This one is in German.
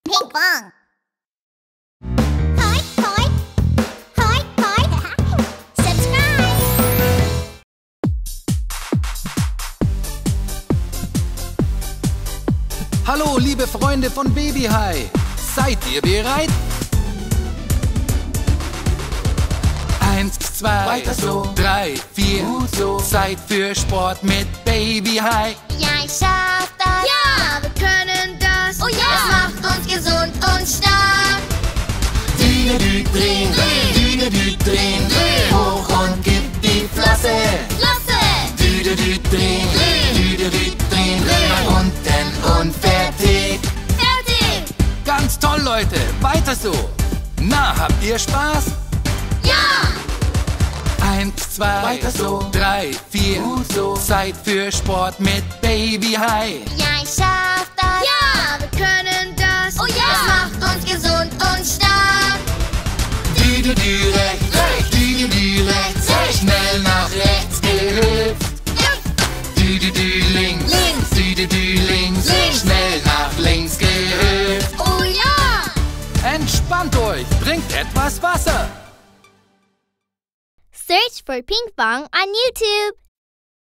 Ping Pong. Hoi, hoi. Hoi, hoi. Subscribe. Hallo, liebe Freunde von Baby Hai. Seid ihr bereit? 1, 2, weiter so, 3, 4, gut so. Zeit für Sport mit Baby Hai. Ja, ich schaff das. Ja, wir können das. Oh ja. Es macht uns gesund und stark. Düne, Dü, drehen, Düne, Dü, drehen, hoch und gib die Flosse. Flosse. Düne, Dü, drehen, Düne, Dü, drehen, nach unten und fertig. Fertig. Ganz toll, Leute, weiter so. Na, habt ihr Spaß? Ja. 1, 2, weiter so, 3, 4, gut so. Zeit für Sport mit Baby Hai. Ja, ich schaff das. Ja, wir können das. Oh ja. Es macht uns gesund und stark. Düne, Dü, rechts, Düne, Dü, rechts, schnell nach rechts gehüpft. Düne, Dü, links, Düne, Dü, links, schnell nach links gehüpft. Oh ja. Entspannt euch, trinkt etwas Wasser. Search for Ping Pong on YouTube.